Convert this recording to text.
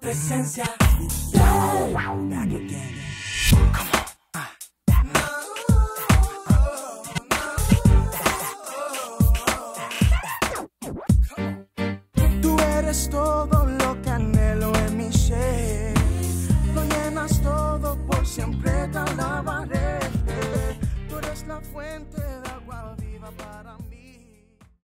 presencia. Back again. Tú eres todo lo que anhelo en mi ser. Lo llenas todo, por siempre te alabaré. Tú eres la fuente.